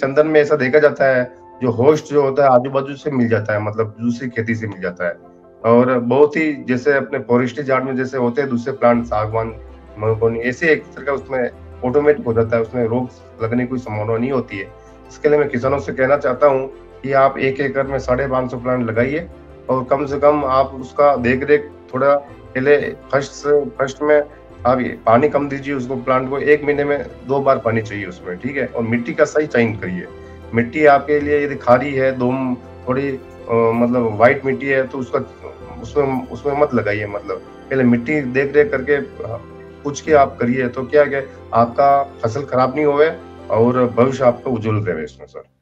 चंदन में ऐसा देखा जाता है, जो होस्ट जो होता है आजू-बाजू से मिल जाता है, मतलब दूसरी खेती से मिल जाता है। और बहुत ही जैसे अपने फॉरेस्ट्री गार्ड में जैसे होते हैं दूसरे प्लांट सागवान, महोगनी, ऐसे एक तरह का उसमें ऑटोमेटिक हो जाता है, उसमें रोग लगने की कोई संभावना नहीं होती है। इसके लिए मैं किसानों से कहना चाहता हूँ कि आप 1 एकड़ में 550 प्लांट लगाइए और कम से कम आप उसका देख-रेख थोड़ा पहले फर्स्ट में आप ये पानी कम दीजिए उसको, प्लांट को 1 महीने में 2 बार पानी चाहिए उसमें, ठीक है? और मिट्टी का सही चयन करिए। मिट्टी आपके लिए यदि खारी है, थोड़ी मतलब व्हाइट मिट्टी है तो उसका उसमें उसमें मत लगाइए, मतलब पहले मिट्टी देख-रेख करके पूछ के आप करिए, तो क्या है कि आपका फसल खराब नहीं होवे और भविष्य आपका उज्जवल रहे इसमें सर।